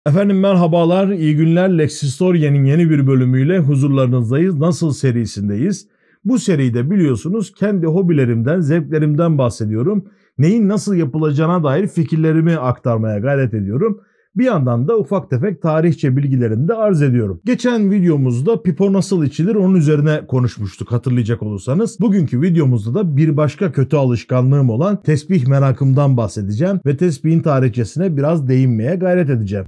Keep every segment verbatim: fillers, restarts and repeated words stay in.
Efendim merhabalar, iyi günler. Lexistoria'nın yeni bir bölümüyle huzurlarınızdayız. Nasıl serisindeyiz? Bu seride biliyorsunuz kendi hobilerimden, zevklerimden bahsediyorum. Neyin nasıl yapılacağına dair fikirlerimi aktarmaya gayret ediyorum. Bir yandan da ufak tefek tarihçe bilgilerini de arz ediyorum. Geçen videomuzda pipo nasıl içilir onun üzerine konuşmuştuk hatırlayacak olursanız. Bugünkü videomuzda da bir başka kötü alışkanlığım olan tesbih merakımdan bahsedeceğim ve tesbihin tarihçesine biraz değinmeye gayret edeceğim.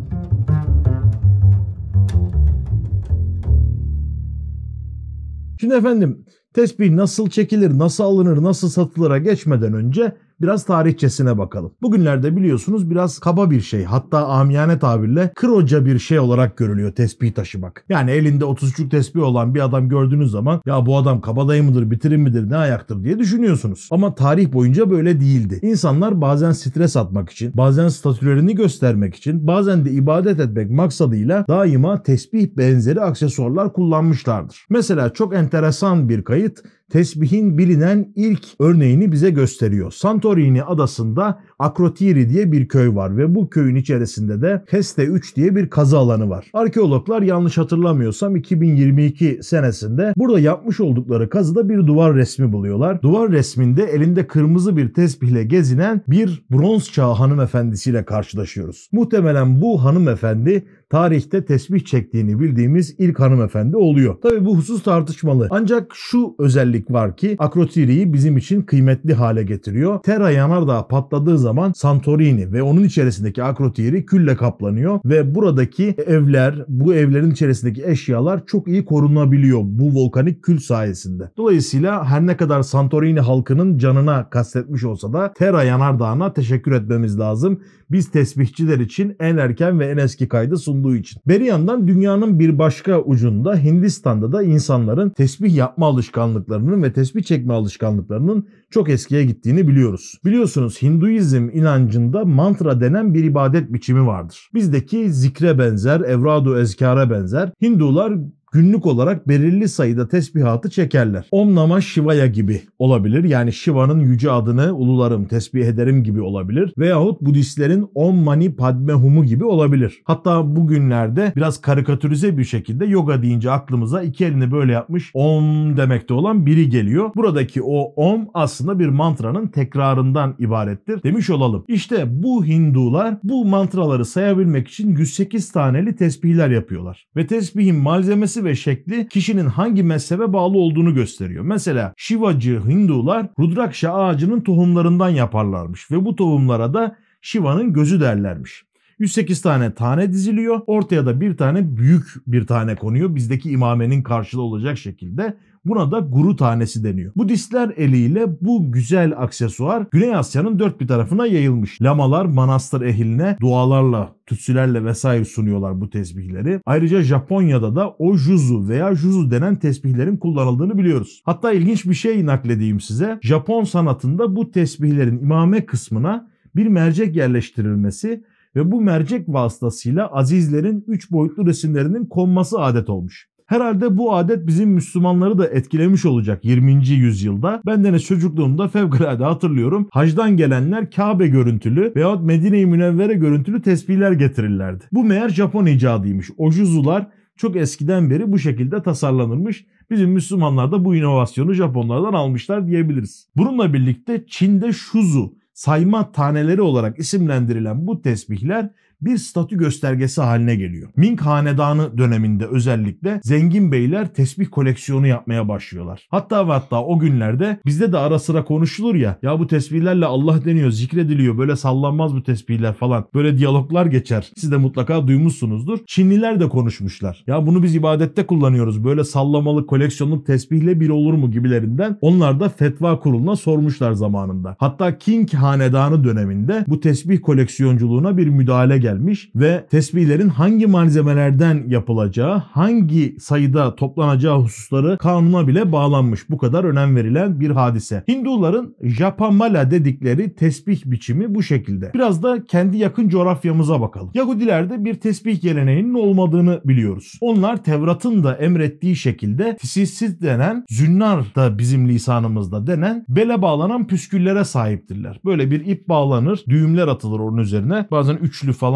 Şimdi efendim tesbih nasıl çekilir, nasıl alınır, nasıl satılır'a geçmeden önce biraz tarihçesine bakalım. Bugünlerde biliyorsunuz biraz kaba bir şey, hatta amiyane tabirle kroca bir şey olarak görülüyor tesbih taşımak. Yani elinde otuz üçlük tesbih olan bir adam gördüğünüz zaman ya bu adam kabadayı mıdır, bitirim midir, ne ayaktır diye düşünüyorsunuz. Ama tarih boyunca böyle değildi. İnsanlar bazen stres atmak için, bazen statülerini göstermek için, bazen de ibadet etmek maksadıyla daima tesbih benzeri aksesuarlar kullanmışlardır. Mesela çok enteresan bir kayıt tesbihin bilinen ilk örneğini bize gösteriyor. Santorini adasında Akrotiri diye bir köy var ve bu köyün içerisinde de Heste üç diye bir kazı alanı var. Arkeologlar yanlış hatırlamıyorsam iki bin yirmi iki senesinde burada yapmış oldukları kazıda bir duvar resmi buluyorlar. Duvar resminde elinde kırmızı bir tesbihle gezinen bir bronz çağı hanımefendisiyle karşılaşıyoruz. Muhtemelen bu hanımefendi tarihte tesbih çektiğini bildiğimiz ilk hanımefendi oluyor. Tabi bu husus tartışmalı. Ancak şu özellik var ki Akrotiri'yi bizim için kıymetli hale getiriyor. Terra yanardağ patladığı zaman Santorini ve onun içerisindeki Akrotiri külle kaplanıyor ve buradaki evler, bu evlerin içerisindeki eşyalar çok iyi korunabiliyor bu volkanik kül sayesinde. Dolayısıyla her ne kadar Santorini halkının canına kastetmiş olsa da Terra yanardağına teşekkür etmemiz lazım. Biz tesbihçiler için en erken ve en eski kaydı sunduğu için. Beri yandan dünyanın bir başka ucunda Hindistan'da da insanların tesbih yapma alışkanlıklarının ve tesbih çekme alışkanlıklarının çok eskiye gittiğini biliyoruz. Biliyorsunuz Hinduizm inancında mantra denen bir ibadet biçimi vardır. Bizdeki zikre benzer, evradu ezkara benzer. Hindular günlük olarak belirli sayıda tesbihatı çekerler. Om Namah Shivaya gibi olabilir. Yani Shiva'nın yüce adını ulularım, tesbih ederim gibi olabilir. Veyahut Budistlerin Om Mani Padme Hum'u gibi olabilir. Hatta bugünlerde biraz karikatürize bir şekilde yoga deyince aklımıza iki elini böyle yapmış Om demekte olan biri geliyor. Buradaki o Om aslında bir mantranın tekrarından ibarettir demiş olalım. İşte bu Hindular bu mantraları sayabilmek için yüz sekiz taneli tesbihler yapıyorlar. Ve tesbihin malzemesi ve şekli kişinin hangi mezhebe bağlı olduğunu gösteriyor. Mesela Şivacı Hindular Rudraksha ağacının tohumlarından yaparlarmış ve bu tohumlara da Shiva'nın gözü derlermiş. yüz sekiz tane tane diziliyor. Ortaya da bir tane büyük bir tane konuyor. Bizdeki imamenin karşılığı olacak şekilde. Buna da guru tanesi deniyor. Budistler eliyle bu güzel aksesuar Güney Asya'nın dört bir tarafına yayılmış. Lamalar manastır ehline dualarla, tütsülerle vesaire sunuyorlar bu tesbihleri. Ayrıca Japonya'da da ojuzu veya juzu denen tesbihlerin kullanıldığını biliyoruz. Hatta ilginç bir şey nakledeyim size. Japon sanatında bu tesbihlerin imame kısmına bir mercek yerleştirilmesi ve bu mercek vasıtasıyla azizlerin üç boyutlu resimlerinin konması adet olmuş. Herhalde bu adet bizim Müslümanları da etkilemiş olacak yirminci yüzyılda. Ben de çocukluğumda fevkalade hatırlıyorum. Hacdan gelenler Kabe görüntülü veyahut Medine-i Münevvere görüntülü tesbihler getirirlerdi. Bu meğer Japon icadıymış. Ojuzular çok eskiden beri bu şekilde tasarlanırmış. Bizim Müslümanlar da bu inovasyonu Japonlardan almışlar diyebiliriz. Bununla birlikte Çin'de şuzu, sayma taneleri olarak isimlendirilen bu tesbihler bir statü göstergesi haline geliyor. Ming Hanedanı döneminde özellikle zengin beyler tesbih koleksiyonu yapmaya başlıyorlar. Hatta ve hatta o günlerde bizde de ara sıra konuşulur ya, ya bu tesbihlerle Allah deniyor, zikrediliyor, böyle sallanmaz bu tesbihler falan. Böyle diyaloglar geçer. Siz de mutlaka duymuşsunuzdur. Çinliler de konuşmuşlar. Ya bunu biz ibadette kullanıyoruz. Böyle sallamalı koleksiyonluk tesbihle bir olur mu gibilerinden. Onlar da fetva kuruluna sormuşlar zamanında. Hatta Qing Hanedanı döneminde bu tesbih koleksiyonculuğuna bir müdahale geldi. Gelmiş ve tesbihlerin hangi malzemelerden yapılacağı, hangi sayıda toplanacağı hususları kanuna bile bağlanmış. Bu kadar önem verilen bir hadise. Hinduların Japamala dedikleri tesbih biçimi bu şekilde. Biraz da kendi yakın coğrafyamıza bakalım. Yahudilerde bir tesbih geleneğinin olmadığını biliyoruz. Onlar Tevrat'ın da emrettiği şekilde tisissiz denen, zünnar da bizim lisanımızda denen bele bağlanan püsküllere sahiptirler. Böyle bir ip bağlanır, düğümler atılır onun üzerine. Bazen üçlü falan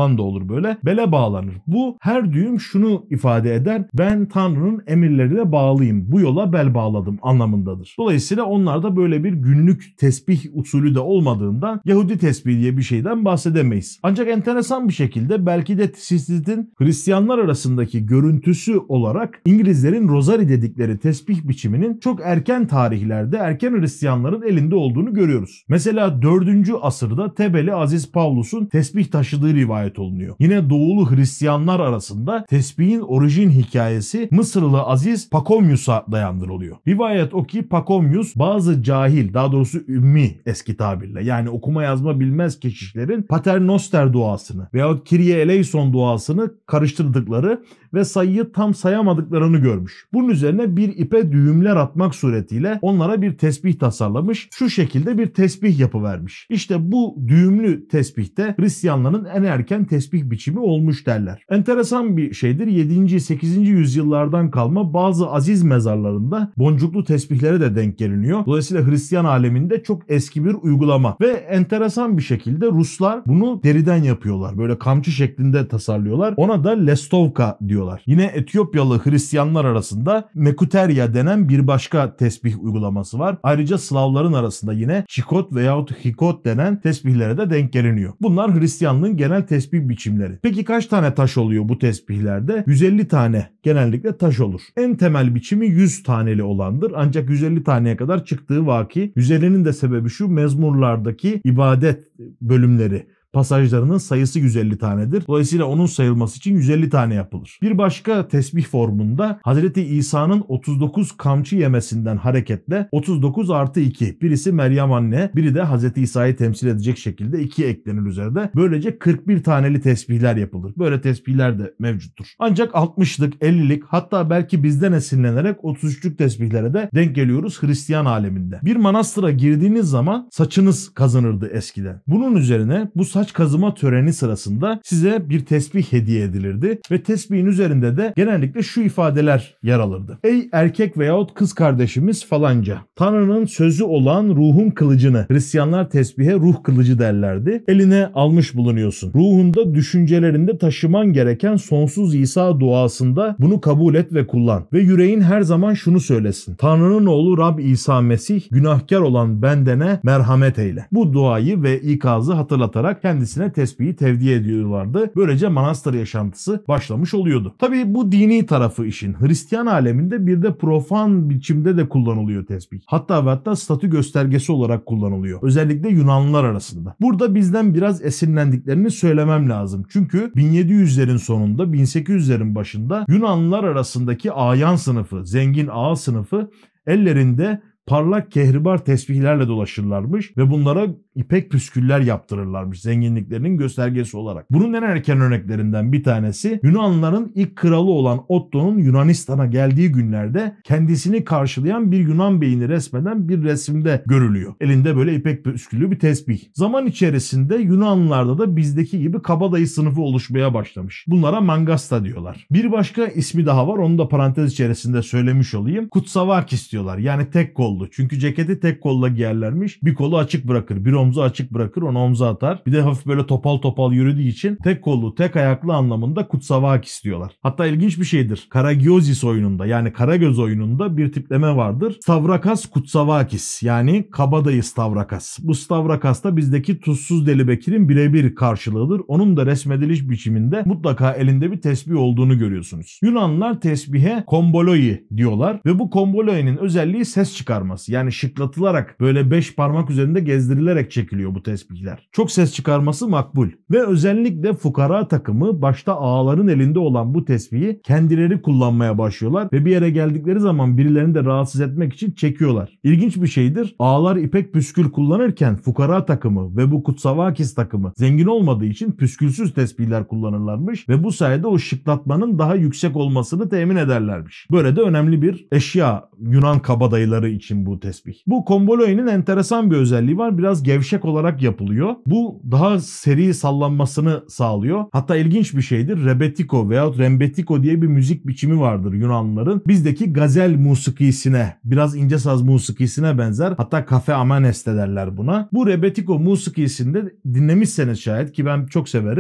falan da olur böyle. Bele bağlanır. Bu her düğüm şunu ifade eder. Ben Tanrı'nın emirlerine bağlıyım. Bu yola bel bağladım anlamındadır. Dolayısıyla onlarda böyle bir günlük tesbih usulü de olmadığından Yahudi tesbihi diye bir şeyden bahsedemeyiz. Ancak enteresan bir şekilde belki de Sisit'in Hristiyanlar arasındaki görüntüsü olarak İngilizlerin Rosary dedikleri tesbih biçiminin çok erken tarihlerde erken Hristiyanların elinde olduğunu görüyoruz. Mesela dördüncü asırda Tebeli Aziz Pavlus'un tesbih taşıdığı rivayet olunuyor. Yine Doğulu Hristiyanlar arasında tesbihin orijin hikayesi Mısırlı Aziz Pakomyus'a dayandırılıyor. Rivayet o ki Pakomyus bazı cahil, daha doğrusu ümmi eski tabirle, yani okuma yazma bilmez kişilerin Paternoster duasını veyahut Kyrie eleison duasını karıştırdıkları ve sayıyı tam sayamadıklarını görmüş. Bunun üzerine bir ipe düğümler atmak suretiyle onlara bir tesbih tasarlamış. Şu şekilde bir tesbih yapıvermiş. İşte bu düğümlü tesbihte Hristiyanların en erken tesbih biçimi olmuş derler. Enteresan bir şeydir. yedinci sekizinci yüzyıllardan kalma bazı aziz mezarlarında boncuklu tesbihlere de denk geliniyor. Dolayısıyla Hristiyan aleminde çok eski bir uygulama ve enteresan bir şekilde Ruslar bunu deriden yapıyorlar. Böyle kamçı şeklinde tasarlıyorlar. Ona da lestovka diyorlar. Yine Etiyopyalı Hristiyanlar arasında mekuterya denen bir başka tesbih uygulaması var. Ayrıca Slavların arasında yine çikot veyahut hikot denen tesbihlere de denk geliniyor. Bunlar Hristiyanlığın genel tesbih biçimleri. Peki kaç tane taş oluyor bu tesbihlerde? yüz elli tane genellikle taş olur. En temel biçimi yüz taneli olandır. Ancak yüz elli taneye kadar çıktığı vaki. yüz ellinin de sebebi şu: mezmurlardaki ibadet bölümleri, pasajlarının sayısı yüz elli tanedir. Dolayısıyla onun sayılması için yüz elli tane yapılır. Bir başka tesbih formunda Hazreti İsa'nın otuz dokuz kamçı yemesinden hareketle otuz dokuz artı iki. Birisi Meryem anne, biri de Hazreti İsa'yı temsil edecek şekilde iki eklenir üzerinde. Böylece kırk bir taneli tesbihler yapılır. Böyle tesbihler de mevcuttur. Ancak altmışlık, ellilik, hatta belki bizden esinlenerek otuz üçlük tesbihlere de denk geliyoruz Hristiyan aleminde. Bir manastıra girdiğiniz zaman saçınız kazanırdı eskiden. Bunun üzerine bu saç kazıma töreni sırasında size bir tesbih hediye edilirdi ve tesbihin üzerinde de genellikle şu ifadeler yer alırdı. Ey erkek veyahut kız kardeşimiz falanca, Tanrı'nın sözü olan ruhun kılıcını, Hristiyanlar tesbihe ruh kılıcı derlerdi, eline almış bulunuyorsun. Ruhunda, düşüncelerinde taşıman gereken sonsuz İsa duasında bunu kabul et ve kullan. Ve yüreğin her zaman şunu söylesin: Tanrı'nın oğlu Rab İsa Mesih, günahkar olan bendene merhamet eyle. Bu duayı ve ikazı hatırlatarak kendisine tesbihi tevdi ediyorlardı. Böylece manastır yaşantısı başlamış oluyordu. Tabii bu dini tarafı işin. Hristiyan aleminde bir de profan biçimde de kullanılıyor tesbih. Hatta ve hatta statü göstergesi olarak kullanılıyor. Özellikle Yunanlılar arasında. Burada bizden biraz esinlendiklerini söylemem lazım. Çünkü bin yedi yüzlerin sonunda, bin sekiz yüzlerin başında Yunanlılar arasındaki ayan sınıfı, zengin ağa sınıfı ellerinde parlak kehribar tesbihlerle dolaşırlarmış ve bunlara ipek püsküller yaptırırlarmış zenginliklerinin göstergesi olarak. Bunun en erken örneklerinden bir tanesi Yunanlıların ilk kralı olan Otto'nun Yunanistan'a geldiği günlerde kendisini karşılayan bir Yunan beyini resmeden bir resimde görülüyor. Elinde böyle ipek püsküllü bir tesbih. Zaman içerisinde Yunanlılarda da bizdeki gibi kabadayı sınıfı oluşmaya başlamış. Bunlara mangasta diyorlar. Bir başka ismi daha var, onu da parantez içerisinde söylemiş olayım. Kutsavakis diyorlar, yani tek kol. Çünkü ceketi tek kolla giyerlermiş. Bir kolu açık bırakır. Bir omzu açık bırakır. Onu omza atar. Bir de hafif böyle topal topal yürüdüğü için tek kollu, tek ayaklı anlamında kutsavakis diyorlar. Hatta ilginç bir şeydir. Karagiozis oyununda, yani Karagöz oyununda bir tipleme vardır. Stavrakas kutsavakis, yani kabadayı Stavrakas. Bu Stavrakas da bizdeki Tuzsuz Deli Bekir'in birebir karşılığıdır. Onun da resmediliş biçiminde mutlaka elinde bir tesbih olduğunu görüyorsunuz. Yunanlılar tesbihe komboloi diyorlar ve bu komboloi'nin özelliği ses çıkarması. Yani şıklatılarak böyle beş parmak üzerinde gezdirilerek çekiliyor bu tesbihler. Çok ses çıkarması makbul. Ve özellikle fukara takımı başta ağaların elinde olan bu tesbihi kendileri kullanmaya başlıyorlar ve bir yere geldikleri zaman birilerini de rahatsız etmek için çekiyorlar. İlginç bir şeydir. Ağalar ipek püskül kullanırken fukara takımı ve bu kutsavakis takımı zengin olmadığı için püskülsüz tesbihler kullanırlarmış ve bu sayede o şıklatmanın daha yüksek olmasını temin ederlermiş. Böyle de önemli bir eşya Yunan kabadayıları için bu tesbih. Bu komboloi'nin enteresan bir özelliği var. Biraz gevşek olarak yapılıyor. Bu daha seri sallanmasını sağlıyor. Hatta ilginç bir şeydir. Rebetiko veyahut rembetiko diye bir müzik biçimi vardır Yunanlıların. Bizdeki gazel musikisine, biraz ince saz musikisine benzer. Hatta kafe amanes de derler buna. Bu rebetiko musikisinde dinlemişseniz şayet, ki ben çok severim,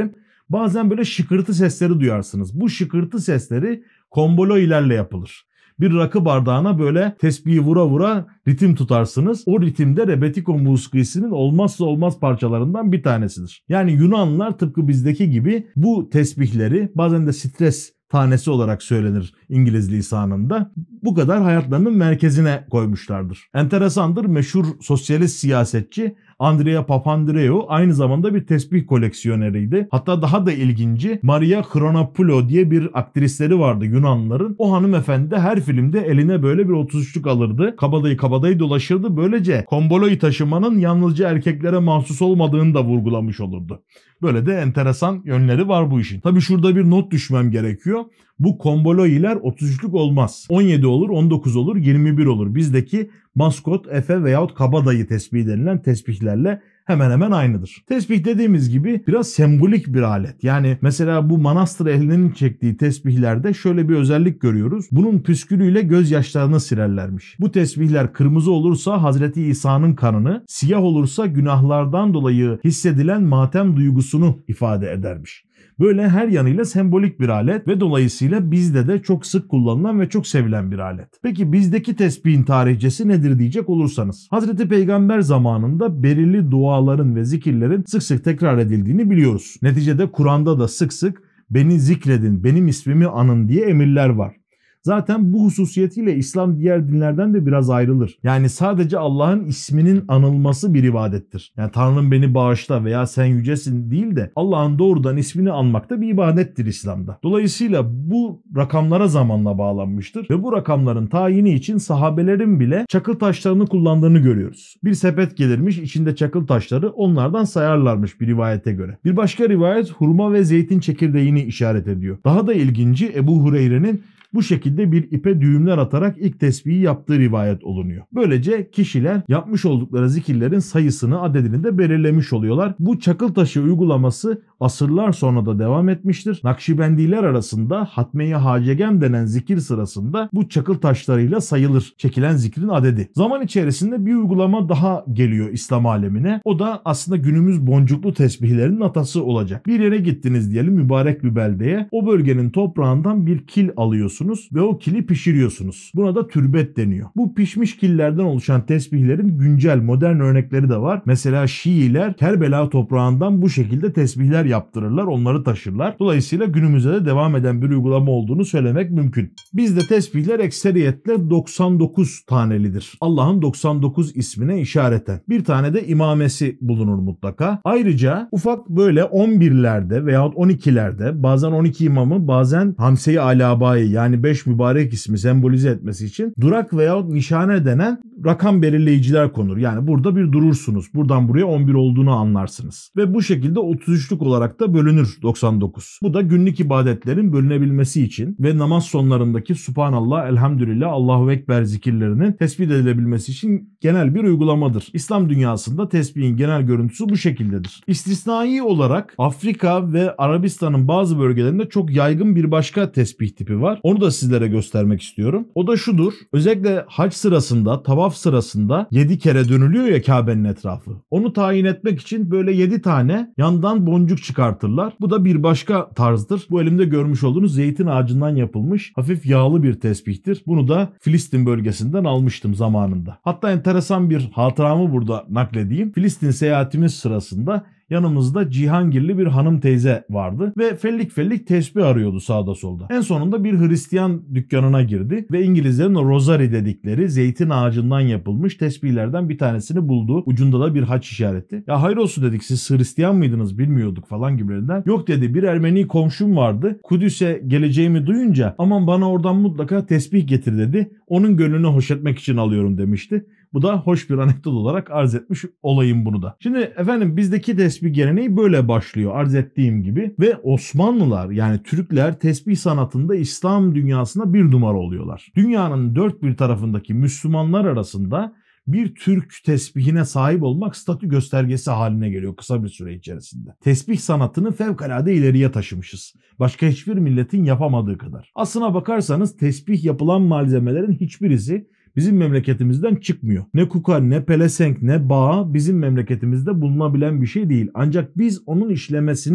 Bazen böyle şıkırtı sesleri duyarsınız. Bu şıkırtı sesleri komboloilerle yapılır. Bir rakı bardağına böyle tesbihi vura vura ritim tutarsınız. O ritimde rebetiko muskisinin olmazsa olmaz parçalarından bir tanesidir. Yani Yunanlılar tıpkı bizdeki gibi bu tesbihleri, bazen de stres tanesi olarak söylenir İngiliz lisanında, bu kadar hayatlarının merkezine koymuşlardır. Enteresandır, meşhur sosyalist siyasetçi Andrea Papandreou aynı zamanda bir tesbih koleksiyoneriydi. Hatta daha da ilginci, Maria Chronopoulou diye bir aktrisleri vardı Yunanlıların. O hanımefendi de her filmde eline böyle bir otuz üçlük alırdı. Kabadayı kabadayı dolaşırdı. Böylece komboloyu taşımanın yalnızca erkeklere mahsus olmadığını da vurgulamış olurdu. Böyle de enteresan yönleri var bu işin. Tabii şurada bir not düşmem gerekiyor. Bu komboloiler otuz üçlük olmaz. on yedi olur, on dokuz olur, yirmi bir olur. Bizdeki maskot, efe veyahut kabadayı tesbihi denilen tesbihlerle hemen hemen aynıdır. Tesbih dediğimiz gibi biraz sembolik bir alet. Yani mesela bu manastır ehlinin çektiği tesbihlerde şöyle bir özellik görüyoruz. Bunun püskülüyle gözyaşlarını silerlermiş. Bu tesbihler kırmızı olursa Hazreti İsa'nın kanını, siyah olursa günahlardan dolayı hissedilen matem duygusunu ifade edermiş. Böyle her yanıyla sembolik bir alet ve dolayısıyla bizde de çok sık kullanılan ve çok sevilen bir alet. Peki bizdeki tesbihin tarihçesi nedir diyecek olursanız, Hazreti Peygamber zamanında belirli duaların ve zikirlerin sık sık tekrar edildiğini biliyoruz. Neticede Kur'an'da da sık sık beni zikredin, benim ismimi anın diye emirler var. Zaten bu hususiyetiyle İslam diğer dinlerden de biraz ayrılır. Yani sadece Allah'ın isminin anılması bir ibadettir. Yani Tanrım beni bağışla veya sen yücesin değil de Allah'ın doğrudan ismini anmak da bir ibadettir İslam'da. Dolayısıyla bu rakamlara zamanla bağlanmıştır ve bu rakamların tayini için sahabelerin bile çakıl taşlarını kullandığını görüyoruz. Bir sepet gelirmiş, içinde çakıl taşları, onlardan sayarlarmış bir rivayete göre. Bir başka rivayet hurma ve zeytin çekirdeğini işaret ediyor. Daha da ilginci, Ebu Hureyre'nin bu şekilde bir ipe düğümler atarak ilk tesbihi yaptığı rivayet olunuyor. Böylece kişiler yapmış oldukları zikirlerin sayısını, adedini de belirlemiş oluyorlar. Bu çakıl taşı uygulaması asırlar sonra da devam etmiştir. Nakşibendiler arasında Hatme-i Hacegem denen zikir sırasında bu çakıl taşlarıyla sayılır çekilen zikrin adedi. Zaman içerisinde bir uygulama daha geliyor İslam alemine. O da aslında günümüz boncuklu tesbihlerin atası olacak. Bir yere gittiniz diyelim, mübarek bir beldeye. O bölgenin toprağından bir kil alıyorsunuz ve o kili pişiriyorsunuz. Buna da türbet deniyor. Bu pişmiş killerden oluşan tesbihlerin güncel modern örnekleri de var. Mesela Şiiler Kerbela toprağından bu şekilde tesbihler yaptırırlar, onları taşırlar. Dolayısıyla günümüzde de devam eden bir uygulama olduğunu söylemek mümkün. Bizde tesbihler ekseriyetle doksan dokuz tanelidir. Allah'ın doksan dokuz ismine işareten. Bir tane de imamesi bulunur mutlaka. Ayrıca ufak böyle on birlerde veyahut on ikilerde, bazen on iki imamı, bazen Hamse-i Alabayı yani beş mübarek ismi sembolize etmesi için durak veyahut nişane denen rakam belirleyiciler konur. Yani burada bir durursunuz. Buradan buraya on bir olduğunu anlarsınız. Ve bu şekilde otuz üçlük olarak da bölünür doksan dokuz. Bu da günlük ibadetlerin bölünebilmesi için ve namaz sonlarındaki Subhanallah, Elhamdülillah, Allahu Ekber zikirlerinin tespit edilebilmesi için genel bir uygulamadır. İslam dünyasında tesbihin genel görüntüsü bu şekildedir. İstisnai olarak Afrika ve Arabistan'ın bazı bölgelerinde çok yaygın bir başka tesbih tipi var. Onu da sizlere göstermek istiyorum. O da şudur. Özellikle hac sırasında, tavaf sırasında yedi kere dönülüyor ya Kabe'nin etrafı. Onu tayin etmek için böyle yedi tane yandan boncuk çıkartırlar. Bu da bir başka tarzdır. Bu elimde görmüş olduğunuz zeytin ağacından yapılmış hafif yağlı bir tesbihtir. Bunu da Filistin bölgesinden almıştım zamanında. Hatta enteresan bir hatıramı burada nakledeyim. Filistin seyahatimiz sırasında yanımızda Cihangirli bir hanım teyze vardı ve fellik fellik tesbih arıyordu sağda solda. En sonunda bir Hristiyan dükkanına girdi ve İngilizlerin o rosary dedikleri zeytin ağacından yapılmış tesbihlerden bir tanesini buldu. Ucunda da bir haç işareti. Ya hayır olsun dedik, siz Hristiyan mıydınız bilmiyorduk falan gibilerinden. Yok dedi, bir Ermeni komşum vardı. Kudüs'e geleceğimi duyunca aman bana oradan mutlaka tesbih getir dedi. Onun gönlünü hoş etmek için alıyorum demişti. Bu da hoş bir anekdot olarak arz etmiş olayım bunu da. Şimdi efendim bizdeki tesbih geleneği böyle başlıyor arz ettiğim gibi ve Osmanlılar yani Türkler tesbih sanatında İslam dünyasında bir numara oluyorlar. Dünyanın dört bir tarafındaki Müslümanlar arasında bir Türk tesbihine sahip olmak statü göstergesi haline geliyor kısa bir süre içerisinde. Tesbih sanatını fevkalade ileriye taşımışız. Başka hiçbir milletin yapamadığı kadar. Aslına bakarsanız tesbih yapılan malzemelerin hiçbirisi bizim memleketimizden çıkmıyor. Ne kuka, ne pelesenk, ne bağ bizim memleketimizde bulunabilen bir şey değil. Ancak biz onun işlemesini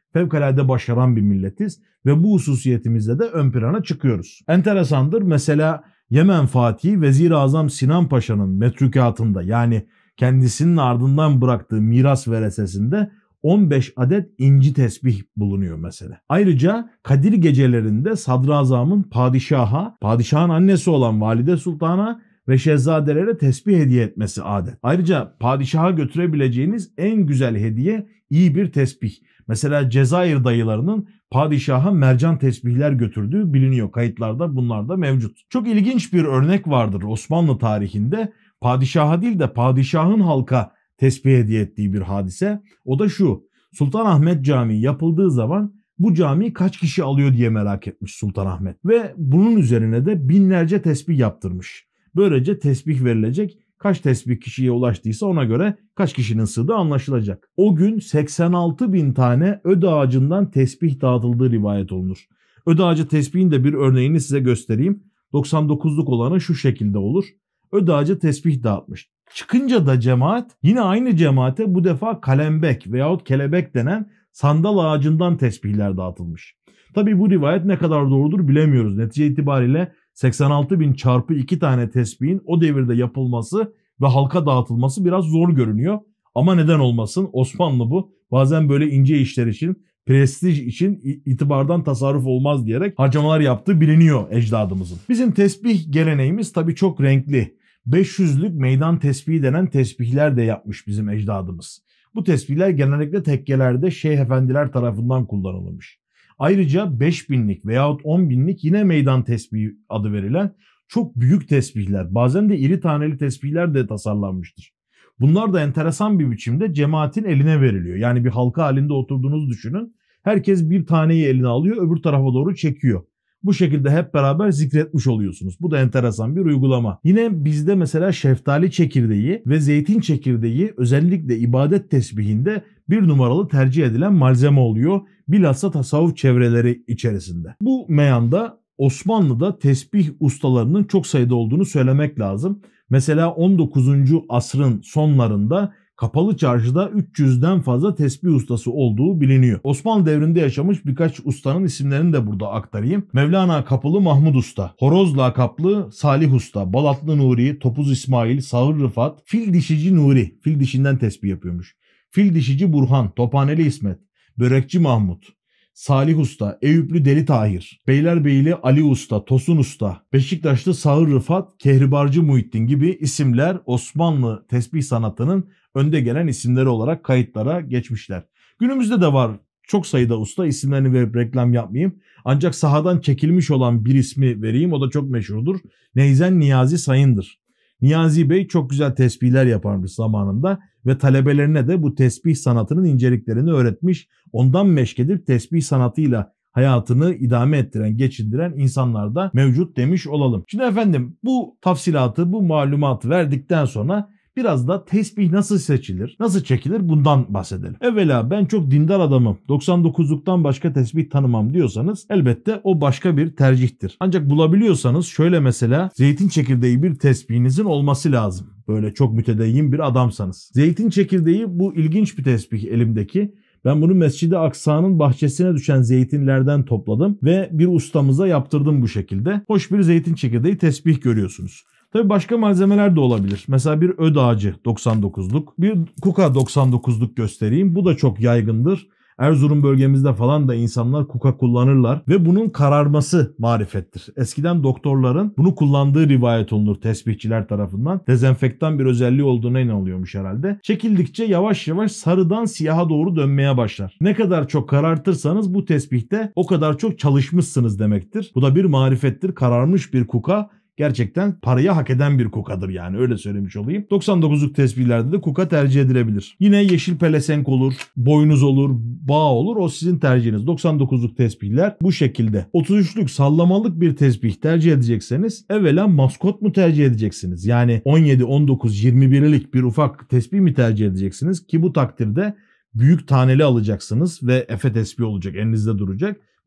fevkalade başaran bir milletiz ve bu hususiyetimizde de ön plana çıkıyoruz. Enteresandır, mesela Yemen Fatihi Vezir-i Azam Sinan Paşa'nın metrukatında, yani kendisinin ardından bıraktığı miras veresesinde on beş adet inci tesbih bulunuyor mesela. Ayrıca Kadir gecelerinde sadrazamın padişaha, padişahın annesi olan Valide Sultan'a ve şehzadelere tesbih hediye etmesi adet. Ayrıca padişaha götürebileceğiniz en güzel hediye iyi bir tesbih. Mesela Cezayir dayılarının padişaha mercan tesbihler götürdüğü biliniyor. Kayıtlarda bunlar da mevcut. Çok ilginç bir örnek vardır Osmanlı tarihinde. Padişaha değil de padişahın halka tesbih hediye ettiği bir hadise. O da şu: Sultanahmet Camii yapıldığı zaman bu cami kaç kişi alıyor diye merak etmiş Sultanahmet. Ve bunun üzerine de binlerce tesbih yaptırmış. Böylece tesbih verilecek, kaç tesbih kişiye ulaştıysa ona göre kaç kişinin sığdığı anlaşılacak. O gün seksen altı bin tane öd ağacından tesbih dağıtıldığı rivayet olunur. Öd ağacı tesbihin de bir örneğini size göstereyim. doksan dokuzluk olanı şu şekilde olur. Öd ağacı tesbih dağıtmış. Çıkınca da cemaat yine aynı cemaate bu defa kalembek veyahut kelebek denen sandal ağacından tesbihler dağıtılmış. Tabi bu rivayet ne kadar doğrudur bilemiyoruz. Netice itibariyle seksen altı bin çarpı iki tane tesbihin o devirde yapılması ve halka dağıtılması biraz zor görünüyor. Ama neden olmasın, Osmanlı bu. Bazen böyle ince işler için, prestij için itibardan tasarruf olmaz diyerek harcamalar yaptığı biliniyor ecdadımızın. Bizim tesbih geleneğimiz tabii çok renkli. beş yüzlük meydan tesbihi denen tesbihler de yapmış bizim ecdadımız. Bu tesbihler genellikle tekkelerde şeyh efendiler tarafından kullanılmış. Ayrıca beş binlik veyahut on binlik yine meydan tesbihi adı verilen çok büyük tesbihler, bazen de iri taneli tesbihler de tasarlanmıştır. Bunlar da enteresan bir biçimde cemaatin eline veriliyor. Yani bir halka halinde oturduğunuzu düşünün. Herkes bir taneyi eline alıyor, öbür tarafa doğru çekiyor. Bu şekilde hep beraber zikretmiş oluyorsunuz. Bu da enteresan bir uygulama. Yine bizde mesela şeftali çekirdeği ve zeytin çekirdeği özellikle ibadet tesbihinde bir numaralı tercih edilen malzeme oluyor. Bilhassa tasavvuf çevreleri içerisinde. Bu meyanda Osmanlı'da tesbih ustalarının çok sayıda olduğunu söylemek lazım. Mesela on dokuzuncu asrın sonlarında Kapalı Çarşı'da üç yüzden fazla tesbih ustası olduğu biliniyor. Osmanlı devrinde yaşamış birkaç ustanın isimlerini de burada aktarayım. Mevlana Kapılı Mahmud Usta, Horoz lakaplı Salih Usta, Balatlı Nuri, Topuz İsmail, Sağır Rıfat, Fil Dişici Nuri, fil dişinden tesbih yapıyormuş. Fil Dişici Burhan, Tophaneli İsmet, Börekçi Mahmut, Salih Usta, Eyüplü Deli Tahir, Beylerbeyi'li Ali Usta, Tosun Usta, Beşiktaşlı Sağır Rıfat, Kehribarcı Muhittin gibi isimler Osmanlı tesbih sanatının önde gelen isimleri olarak kayıtlara geçmişler. Günümüzde de var çok sayıda usta, isimlerini verip reklam yapmayayım. Ancak sahadan çekilmiş olan bir ismi vereyim, o da çok meşhurdur. Neyzen Niyazi Sayın'dır. Niyazi Bey çok güzel tesbihler yaparmış zamanında ve talebelerine de bu tesbih sanatının inceliklerini öğretmiş. Ondan meşkedip tesbih sanatıyla hayatını idame ettiren, geçindiren insanlar da mevcut demiş olalım. Şimdi efendim bu tafsilatı, bu malumatı verdikten sonra biraz da tesbih nasıl seçilir, nasıl çekilir bundan bahsedelim. Evvela ben çok dindar adamım, doksan dokuzluktan başka tesbih tanımam diyorsanız elbette o başka bir tercihtir. Ancak bulabiliyorsanız şöyle mesela zeytin çekirdeği bir tesbihinizin olması lazım. Böyle çok mütedeyyin bir adamsanız. Zeytin çekirdeği bu ilginç bir tesbih elimdeki. Ben bunu Mescid-i Aksa'nın bahçesine düşen zeytinlerden topladım ve bir ustamıza yaptırdım bu şekilde. Hoş bir zeytin çekirdeği tesbih görüyorsunuz. Tabii başka malzemeler de olabilir. Mesela bir öd ağacı doksan dokuzluk, bir kuka doksan dokuzluk göstereyim. Bu da çok yaygındır. Erzurum bölgemizde falan da insanlar kuka kullanırlar ve bunun kararması marifettir. Eskiden doktorların bunu kullandığı rivayet olunur tesbihçiler tarafından. Dezenfektan bir özelliği olduğuna inanılıyormuş herhalde. Çekildikçe yavaş yavaş sarıdan siyaha doğru dönmeye başlar. Ne kadar çok karartırsanız bu tesbihte o kadar çok çalışmışsınız demektir. Bu da bir marifettir. Kararmış bir kuka gerçekten parayı hak eden bir kukadır, yani öyle söylemiş olayım. doksan dokuzluk tesbihlerde de kuka tercih edilebilir. Yine yeşil pelesenk olur, boynuz olur, bağ olur, o sizin tercihiniz. doksan dokuzluk tesbihler bu şekilde. otuz üçlük sallamalık bir tesbih tercih edecekseniz evvela maskot mu tercih edeceksiniz? Yani on yedi, on dokuz, yirmi birlik bir ufak tesbih mi tercih edeceksiniz? Ki bu takdirde büyük taneli alacaksınız ve efe tesbih olacak, elinizde duracak.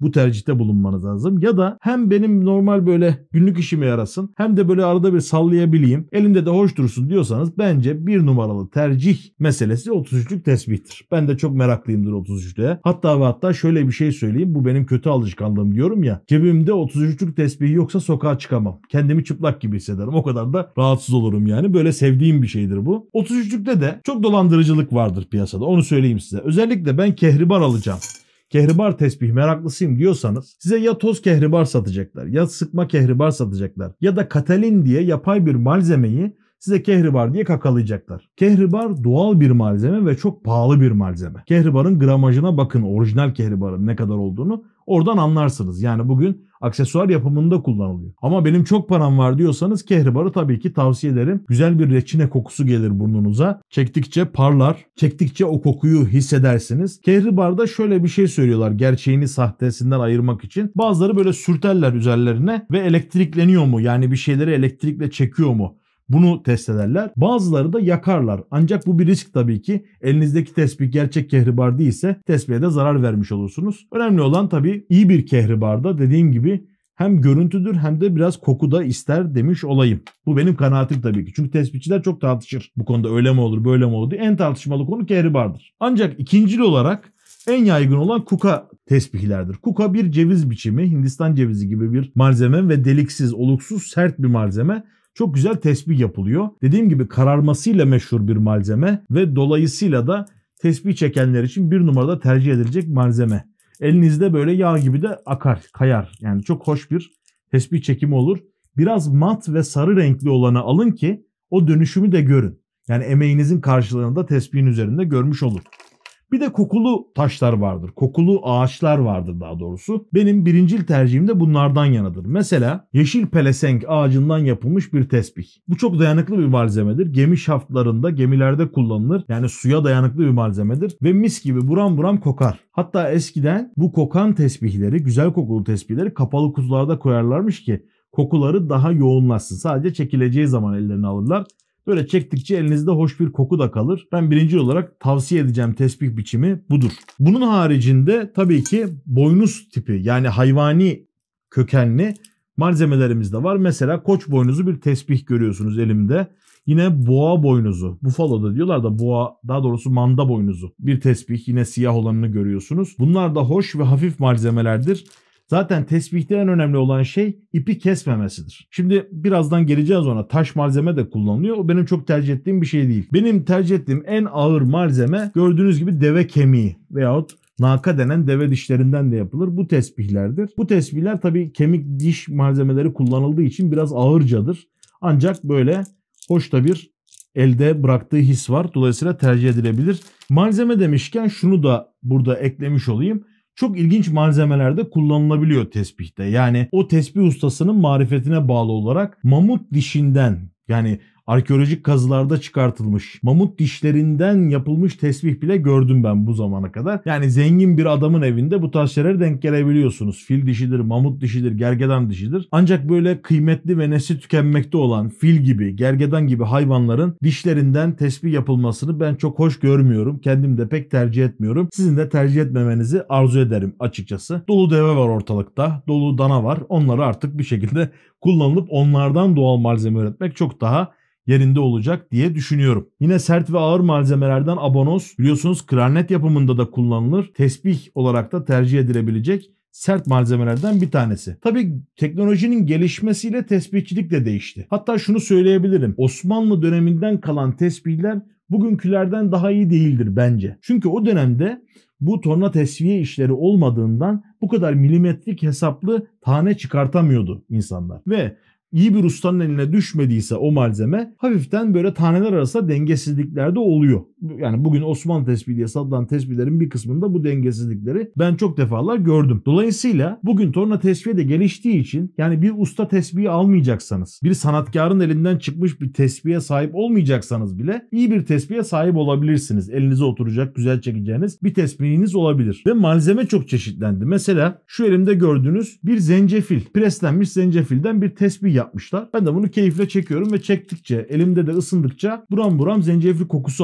bu tercihte bulunmanız lazım. Ya da hem benim normal böyle günlük işime yarasın hem de böyle arada bir sallayabileyim, elimde de hoş dursun diyorsanız bence bir numaralı tercih meselesi otuz üçlük tesbihtir. Ben de çok meraklıyımdır otuz üçlüğe. Hatta ve hatta şöyle bir şey söyleyeyim. Bu benim kötü alışkanlığım diyorum ya. Cebimde otuz üçlük tesbih yoksa sokağa çıkamam. Kendimi çıplak gibi hissederim. O kadar da rahatsız olurum yani. Böyle sevdiğim bir şeydir bu. otuz üçlükte de çok dolandırıcılık vardır piyasada. Onu söyleyeyim size. Özellikle ben kehribar alacağım, kehribar tesbih meraklısıyım diyorsanız size ya toz kehribar satacaklar, ya sıkma kehribar satacaklar, ya da katalin diye yapay bir malzemeyi size kehribar diye kakalayacaklar. Kehribar doğal bir malzeme ve çok pahalı bir malzeme. Kehribarın gramajına bakın, orijinal kehribarın ne kadar olduğunu oradan anlarsınız. Yani bugün aksesuar yapımında kullanılıyor. Ama benim çok param var diyorsanız kehribarı tabii ki tavsiye ederim. Güzel bir reçine kokusu gelir burnunuza. Çektikçe parlar. Çektikçe o kokuyu hissedersiniz. Kehribarda şöyle bir şey söylüyorlar gerçeğini sahtesinden ayırmak için. Bazıları böyle sürterler üzerlerine ve elektrikleniyor mu? Yani bir şeyleri elektrikle çekiyor mu? Bunu test ederler. Bazıları da yakarlar. Ancak bu bir risk tabii ki. Elinizdeki tesbih gerçek kehribar değilse tesbihe de zarar vermiş olursunuz. Önemli olan tabii iyi bir kehribarda dediğim gibi hem görüntüdür hem de biraz koku da ister demiş olayım. Bu benim kanaatim tabii ki. Çünkü tespihçiler çok tartışır. Bu konuda öyle mi olur böyle mi olur diye. En tartışmalı konu kehribardır. Ancak ikincil olarak en yaygın olan kuka tesbihlerdir. Kuka bir ceviz biçimi, Hindistan cevizi gibi bir malzeme ve deliksiz, oluksuz, sert bir malzeme. Çok güzel tesbih yapılıyor. Dediğim gibi kararmasıyla meşhur bir malzeme ve dolayısıyla da tesbih çekenler için bir numarada tercih edilecek malzeme. Elinizde böyle yağ gibi de akar, kayar. Yani çok hoş bir tesbih çekimi olur. Biraz mat ve sarı renkli olanı alın ki o dönüşümü de görün. Yani emeğinizin karşılığını da tesbihin üzerinde görmüş olun. Bir de kokulu taşlar vardır. Kokulu ağaçlar vardır daha doğrusu. Benim birincil tercihim de bunlardan yanadır. Mesela yeşil pelesenk ağacından yapılmış bir tesbih. Bu çok dayanıklı bir malzemedir. Gemi şaftlarında, gemilerde kullanılır. Yani suya dayanıklı bir malzemedir. Ve mis gibi buram buram kokar. Hatta eskiden bu kokan tesbihleri, güzel kokulu tesbihleri kapalı kutularda koyarlarmış ki kokuları daha yoğunlaşsın. Sadece çekileceği zaman ellerine alırlar. Böyle çektikçe elinizde hoş bir koku da kalır. Ben birinci olarak tavsiye edeceğim tesbih biçimi budur. Bunun haricinde tabii ki boynuz tipi yani hayvani kökenli malzemelerimiz de var. Mesela koç boynuzu bir tesbih görüyorsunuz elimde. Yine boğa boynuzu, bufalo'da diyorlar da boğa, daha doğrusu manda boynuzu bir tesbih. Yine siyah olanını görüyorsunuz. Bunlar da hoş ve hafif malzemelerdir. Zaten tesbihte en önemli olan şey ipi kesmemesidir. Şimdi birazdan geleceğiz ona. Taş malzeme de kullanılıyor. O benim çok tercih ettiğim bir şey değil. Benim tercih ettiğim en ağır malzeme gördüğünüz gibi deve kemiği veyahut naka denen deve dişlerinden de yapılır. Bu tesbihlerdir. Bu tesbihler tabii kemik diş malzemeleri kullanıldığı için biraz ağırcadır. Ancak böyle hoş da bir elde bıraktığı his var. Dolayısıyla tercih edilebilir. Malzeme demişken şunu da burada eklemiş olayım. Çok ilginç malzemelerde kullanılabiliyor tesbihte. Yani o tesbih ustasının marifetine bağlı olarak mamut dişinden yani arkeolojik kazılarda çıkartılmış mamut dişlerinden yapılmış tesbih bile gördüm ben bu zamana kadar. Yani zengin bir adamın evinde bu tarz şeylere denk gelebiliyorsunuz. Fil dişidir, mamut dişidir, gergedan dişidir. Ancak böyle kıymetli ve nesli tükenmekte olan fil gibi, gergedan gibi hayvanların dişlerinden tesbih yapılmasını ben çok hoş görmüyorum. Kendim de pek tercih etmiyorum. Sizin de tercih etmemenizi arzu ederim açıkçası. Dolu deve var ortalıkta, dolu dana var. Onları artık bir şekilde kullanılıp onlardan doğal malzeme üretmek çok daha yerinde olacak diye düşünüyorum. Yine sert ve ağır malzemelerden abonos biliyorsunuz klarnet yapımında da kullanılır. Tesbih olarak da tercih edilebilecek sert malzemelerden bir tanesi. Tabii teknolojinin gelişmesiyle tesbihçilik de değişti. Hatta şunu söyleyebilirim. Osmanlı döneminden kalan tesbihler bugünkülerden daha iyi değildir bence. Çünkü o dönemde bu torna tesviye işleri olmadığından bu kadar milimetrik hesaplı tane çıkartamıyordu insanlar. Ve iyi bir ustanın eline düşmediyse o malzeme hafiften böyle taneler arasında dengesizlikler de oluyor. Yani bugün Osmanlı tesbihi diye satılan tesbihlerin bir kısmında bu dengesizlikleri ben çok defalar gördüm. Dolayısıyla bugün torna tesbihi de geliştiği için yani bir usta tesbihi almayacaksanız, bir sanatkarın elinden çıkmış bir tesbihe sahip olmayacaksanız bile iyi bir tesbihe sahip olabilirsiniz. Elinize oturacak, güzel çekeceğiniz bir tesbihiniz olabilir. Ve malzeme çok çeşitlendi. Mesela şu elimde gördüğünüz bir zencefil, preslenmiş zencefilden bir tesbih yapmışlar. Ben de bunu keyifle çekiyorum ve çektikçe, elimde de ısındıkça buram buram zencefil kokusu alıyorum.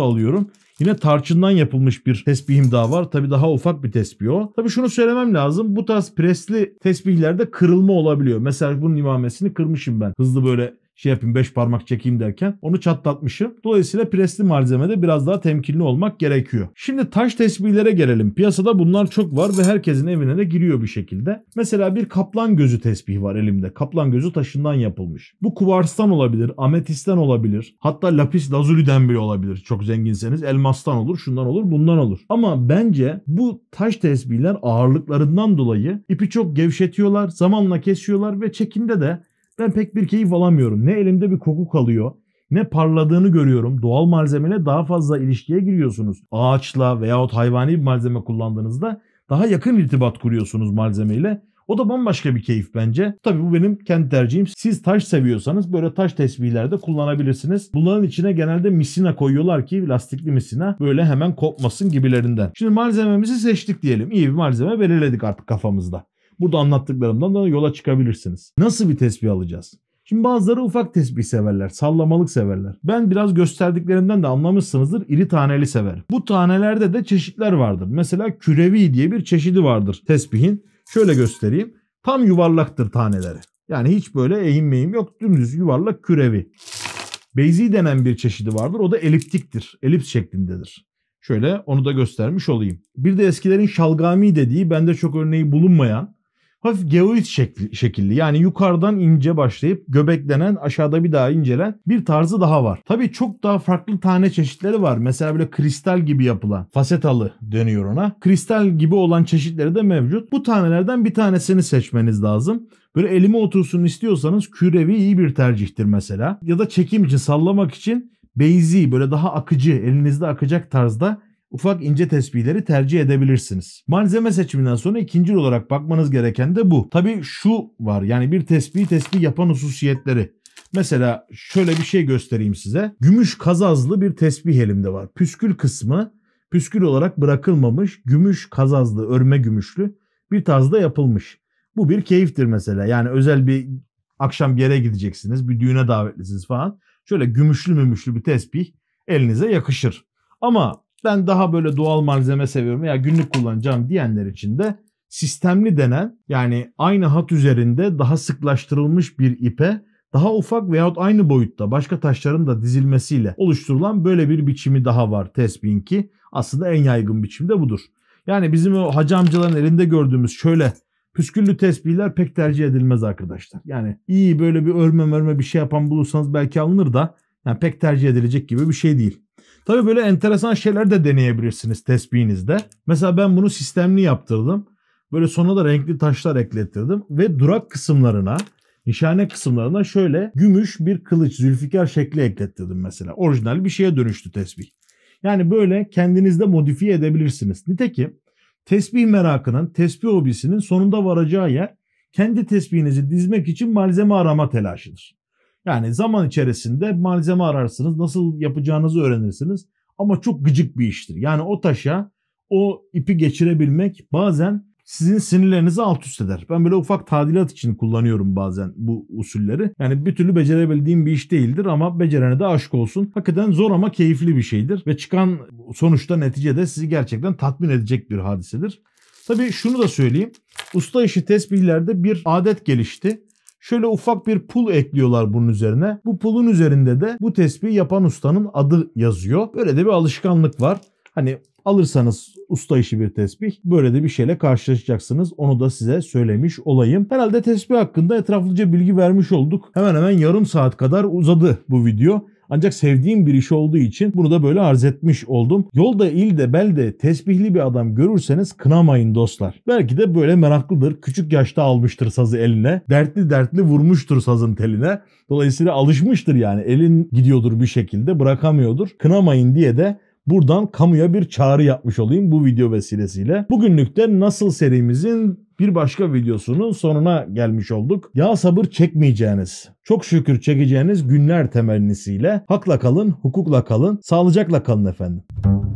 görüyorum. Yine tarçından yapılmış bir tesbihim daha var. Tabii daha ufak bir tesbih o. Tabii şunu söylemem lazım. Bu tarz presli tesbihlerde kırılma olabiliyor. Mesela bunun imamesini kırmışım ben. Hızlı böyle şey yapayım, beş parmak çekeyim derken onu çatlatmışım. Dolayısıyla presli malzemede biraz daha temkinli olmak gerekiyor. Şimdi taş tesbihlere gelelim. Piyasada bunlar çok var ve herkesin evine de giriyor bir şekilde. Mesela bir kaplan gözü tesbih var elimde. Kaplan gözü taşından yapılmış. Bu kuvarstan olabilir, ametisten olabilir. Hatta lapis lazuliden bile olabilir. Çok zenginseniz elmastan olur, şundan olur, bundan olur. Ama bence bu taş tesbihler ağırlıklarından dolayı ipi çok gevşetiyorlar, zamanla kesiyorlar ve çekimde de ben pek bir keyif alamıyorum. Ne elimde bir koku kalıyor, ne parladığını görüyorum. Doğal malzemeyle daha fazla ilişkiye giriyorsunuz. Ağaçla veyahut hayvani bir malzeme kullandığınızda daha yakın irtibat kuruyorsunuz malzemeyle. O da bambaşka bir keyif bence. Tabii bu benim kendi tercihim. Siz taş seviyorsanız böyle taş tesbihlerde kullanabilirsiniz. Bunların içine genelde misina koyuyorlar ki lastikli misina böyle hemen kopmasın gibilerinden. Şimdi malzememizi seçtik diyelim. İyi bir malzeme belirledik artık kafamızda. Burada anlattıklarımdan da yola çıkabilirsiniz. Nasıl bir tesbih alacağız? Şimdi bazıları ufak tesbih severler, sallamalık severler. Ben biraz gösterdiklerimden de anlamışsınızdır, iri taneli severim. Bu tanelerde de çeşitler vardır. Mesela kürevi diye bir çeşidi vardır tesbihin. Şöyle göstereyim. Tam yuvarlaktır taneleri. Yani hiç böyle eğim meyim yok. Dümdüz yuvarlak kürevi. Beyzi denen bir çeşidi vardır. O da eliptiktir. Elips şeklindedir. Şöyle onu da göstermiş olayım. Bir de eskilerin şalgami dediği, bende çok örneği bulunmayan, hafif geoid şekli, şekilli yani yukarıdan ince başlayıp göbeklenen, aşağıda bir daha incelen bir tarzı daha var. Tabii çok daha farklı tane çeşitleri var. Mesela böyle kristal gibi yapılan, fasetalı deniyor ona. Kristal gibi olan çeşitleri de mevcut. Bu tanelerden bir tanesini seçmeniz lazım. Böyle elime otursun istiyorsanız kürevi iyi bir tercihtir mesela. Ya da çekim için, sallamak için beyzi, böyle daha akıcı, elinizde akacak tarzda ufak ince tesbihleri tercih edebilirsiniz. Malzeme seçiminden sonra ikinci olarak bakmanız gereken de bu. Tabii şu var, yani bir tesbih tesbih yapan hususiyetleri. Mesela şöyle bir şey göstereyim size. Gümüş kazazlı bir tesbih elimde var. Püskül kısmı püskül olarak bırakılmamış, gümüş kazazlı, örme gümüşlü bir tarzda yapılmış. Bu bir keyiftir mesela. Yani özel bir akşam bir yere gideceksiniz, bir düğüne davetlisiniz falan. Şöyle gümüşlü mümüşlü bir tesbih elinize yakışır. Ama ben daha böyle doğal malzeme seviyorum ya günlük kullanacağım diyenler için de sistemli denen, yani aynı hat üzerinde daha sıklaştırılmış bir ipe daha ufak veyahut aynı boyutta başka taşların da dizilmesiyle oluşturulan böyle bir biçimi daha var tesbihin, ki aslında en yaygın biçim de budur. Yani bizim o hacı amcaların elinde gördüğümüz şöyle püsküllü tesbihler pek tercih edilmez arkadaşlar. Yani iyi böyle bir örme mörme bir şey yapan bulursanız belki alınır da yani pek tercih edilecek gibi bir şey değil. Tabii böyle enteresan şeyler de deneyebilirsiniz tesbihinizde. Mesela ben bunu sistemli yaptırdım. Böyle sonra da renkli taşlar eklettirdim. Ve durak kısımlarına, nişane kısımlarına şöyle gümüş bir kılıç, zülfikar şekli eklettirdim mesela. Orijinal bir şeye dönüştü tesbih. Yani böyle kendinizde modifiye edebilirsiniz. Nitekim tesbih merakının, tesbih hobisinin sonunda varacağı yer kendi tesbihinizi dizmek için malzeme arama telaşıdır. Yani zaman içerisinde malzeme ararsınız, nasıl yapacağınızı öğrenirsiniz ama çok gıcık bir iştir. Yani o taşa o ipi geçirebilmek bazen sizin sinirlerinizi alt üst eder. Ben böyle ufak tadilat için kullanıyorum bazen bu usulleri. Yani bir türlü becerebildiğim bir iş değildir ama becerene de aşk olsun. Hakikaten zor ama keyifli bir şeydir ve çıkan sonuçta neticede sizi gerçekten tatmin edecek bir hadisedir. Tabii şunu da söyleyeyim. Usta işi tesbihlerde bir adet gelişti. Şöyle ufak bir pul ekliyorlar bunun üzerine. Bu pulun üzerinde de bu tesbihi yapan ustanın adı yazıyor. Böyle de bir alışkanlık var. Hani alırsanız usta işi bir tesbih böyle de bir şeyle karşılaşacaksınız. Onu da size söylemiş olayım. Herhalde tesbih hakkında etraflıca bilgi vermiş olduk. Hemen hemen yarım saat kadar uzadı bu video. Ancak sevdiğim bir iş olduğu için bunu da böyle arz etmiş oldum. Yolda, ilde, belde tesbihli bir adam görürseniz kınamayın dostlar. Belki de böyle meraklıdır. Küçük yaşta almıştır sazı eline. Dertli dertli vurmuştur sazın teline. Dolayısıyla alışmıştır yani. Elin gidiyordur bir şekilde, bırakamıyordur. Kınamayın diye de buradan kamuya bir çağrı yapmış olayım bu video vesilesiyle. Bugünlük de Nasıl serimizin bir başka videosunun sonuna gelmiş olduk. Ya sabır çekmeyeceğiniz, çok şükür çekeceğiniz günler temennisiyle hakla kalın, hukukla kalın, sağlıcakla kalın efendim.